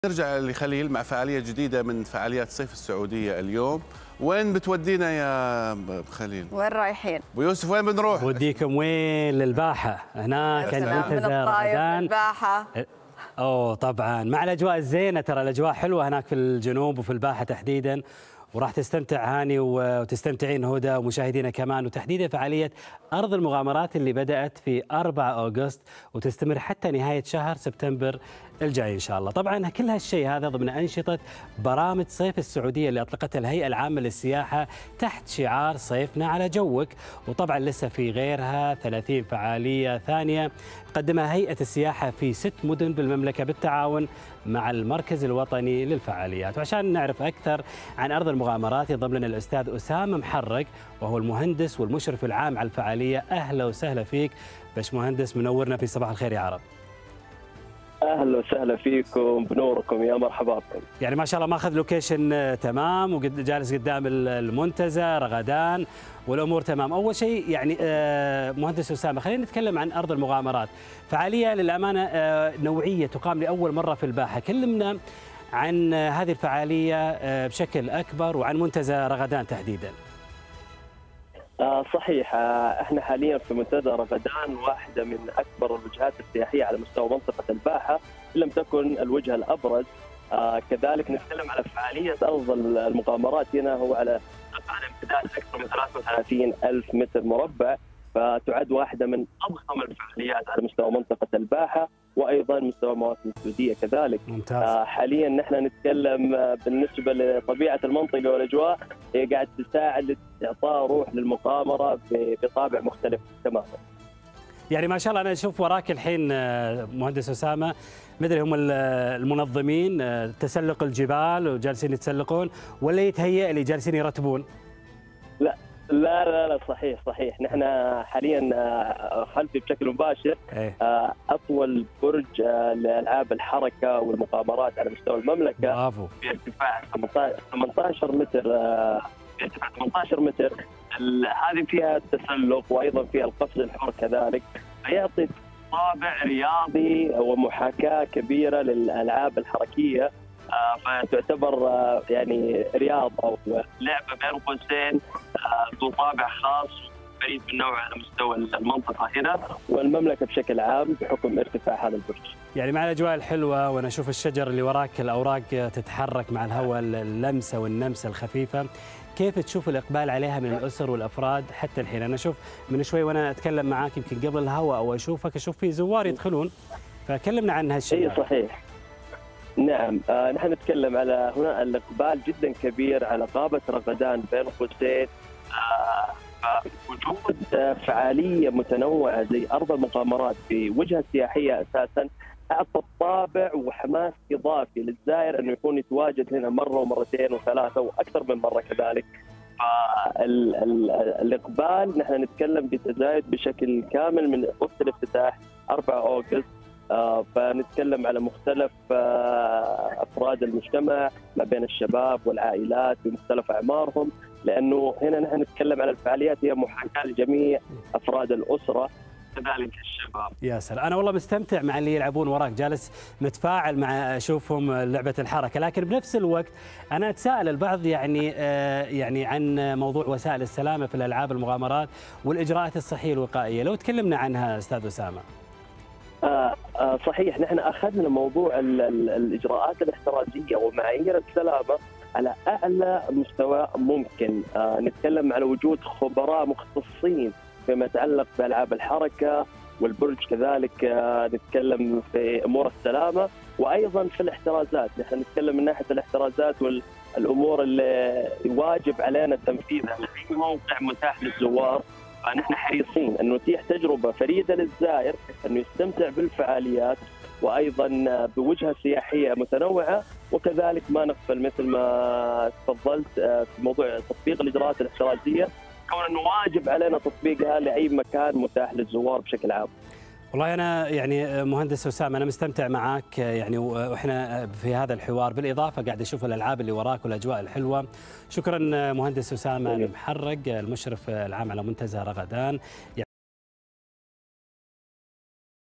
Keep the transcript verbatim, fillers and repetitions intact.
نرجع لخليل مع فعالية جديدة من فعاليات صيف السعودية اليوم. وين بتودينا يا خليل؟ وين رايحين؟ ابو يوسف وين بنروح؟ بوديكم وين؟ للباحة. هناك المنتزه رمضان. الباحة. اوه طبعا مع الاجواء الزينة، ترى الاجواء حلوة هناك في الجنوب وفي الباحة تحديدا، وراح تستمتع هاني وتستمتعين هدى ومشاهدينا كمان، وتحديدا فعالية أرض المغامرات اللي بدأت في أربعة أغسطس وتستمر حتى نهاية شهر سبتمبر الجاي إن شاء الله. طبعا كل هالشيء هذا ضمن أنشطة برامج صيف السعودية اللي أطلقتها الهيئة العامة للسياحة تحت شعار صيفنا على جوك، وطبعا لسه في غيرها ثلاثين فعالية ثانية قدمها هيئة السياحة في ست مدن بالمملكة بالتعاون مع المركز الوطني للفعاليات. وعشان نعرف أكثر عن أرض المغامرات ينضم لنا الأستاذ أسامة محرق، وهو المهندس والمشرف العام على الفعالية. أهلا وسهلا فيك باش مهندس، منورنا في صباح الخير يا عرب. اهلا وسهلا فيكم، بنوركم، يا مرحبا بكم. يعني ما شاء الله ماخذ لوكيشن تمام وجالس قدام المنتزه رغدان والامور تمام. اول شيء يعني مهندس اسامه، خلينا نتكلم عن ارض المغامرات، فعاليه للامانه نوعيه تقام لاول مره في الباحه. كلمنا عن هذه الفعاليه بشكل اكبر وعن منتزه رغدان تحديدا. آه صحيح، آه احنا حاليا في منتزه رغدان، واحده من اكبر الوجهات السياحيه على مستوى منطقه الباحه، ان لم تكن الوجهه الابرز. آه كذلك نتكلم على فعاليه ارض المغامرات هنا، هو على على امتداد اكثر من ثلاثة وثلاثين ألف متر مربع، فتعد واحده من اضخم الفعاليات على مستوى منطقه الباحه وايضا مستوى مواسم السعوديه كذلك. ممتاز. آه حاليا نحن نتكلم آه بالنسبه لطبيعه المنطقه والاجواء، هي قاعد تساعد اعطاء روح للمغامره بطابع مختلف تماما. يعني ما شاء الله انا اشوف وراك الحين مهندس اسامه، مدري هم المنظمين تسلق الجبال وجالسين يتسلقون ولا يتهيأ اللي جالسين يرتبون؟ لا لا لا لا صحيح صحيح، نحن حاليا خلفي بشكل مباشر ايه؟ اطول برج لالعاب الحركه والمغامرات على مستوى المملكه. برافو. بارتفاع ثمانية عشر متر، بارتفاع ثمانية عشر متر. هذه فيها التسلق وايضا فيها القفز الحر كذلك، فيعطي طابع رياضي ومحاكاه كبيره للالعاب الحركيه، فتعتبر يعني رياضه او لعبه بين قوسين ذو طابع خاص فريد من نوعه على مستوى المنطقه هنا والمملكه بشكل عام بحكم ارتفاع هذا البرج. يعني مع الاجواء الحلوه وانا اشوف الشجر اللي وراك الاوراق تتحرك مع الهواء، اللمسه والنمسه الخفيفه، كيف تشوف الاقبال عليها من الاسر والافراد حتى الحين؟ انا اشوف من شوي وانا اتكلم معاك يمكن قبل الهواء او اشوفك اشوف في زوار يدخلون، فكلمنا عن هالشيء. اي صحيح. نعم، آه نحن نتكلم على هنا الاقبال جدا كبير على غابه رغدان بين قوسين. آه وجود آه فعاليه متنوعه زي ارض المغامرات في وجهه سياحيه اساسا اعطى طابع وحماس اضافي للزائر انه يكون يتواجد هنا مره ومرتين وثلاثه واكثر من مره كذلك. فالاقبال نحن نتكلم بتزايد بشكل كامل من وقت الافتتاح أربعة أغسطس. آه فنتكلم على مختلف آه افراد المجتمع ما بين الشباب والعائلات بمختلف اعمارهم، لانه هنا نحن نتكلم على الفعاليات هي محاكاه لجميع افراد الاسره كذلك الشباب. يا سلام، انا والله مستمتع مع اللي يلعبون وراك، جالس متفاعل مع اشوفهم لعبه الحركه، لكن بنفس الوقت انا اتساءل البعض يعني آه يعني عن موضوع وسائل السلامه في الالعاب المغامرات والاجراءات الصحيه الوقائيه، لو تكلمنا عنها استاذ اسامه. آه آه صحيح، نحن اخذنا موضوع ال ال الاجراءات الاحترازيه ومعايير السلامه على اعلى مستوى ممكن. آه نتكلم على وجود خبراء مختصين فيما يتعلق بالعاب الحركه والبرج كذلك. آه نتكلم في امور السلامه وايضا في الاحترازات، نحن نتكلم من ناحيه الاحترازات والامور اللي واجب علينا تنفيذها لاي موقع متاح للزوار. فنحن حريصين أن نتيح تجربة فريدة للزائر أنه يستمتع بالفعاليات وايضا بوجهه سياحيه متنوعه، وكذلك ما نغفل مثل ما تفضلت في موضوع تطبيق الاجراءات الاحترازيه، كون انه واجب علينا تطبيقها لاي مكان متاح للزوار بشكل عام. والله أنا يعني مهندس أسامة أنا مستمتع معاك يعني وإحنا في هذا الحوار، بالإضافة قاعد أشوف الألعاب اللي وراك والأجواء الحلوة. شكرا مهندس أسامة المحرق المشرف العام على منتزه رغدان.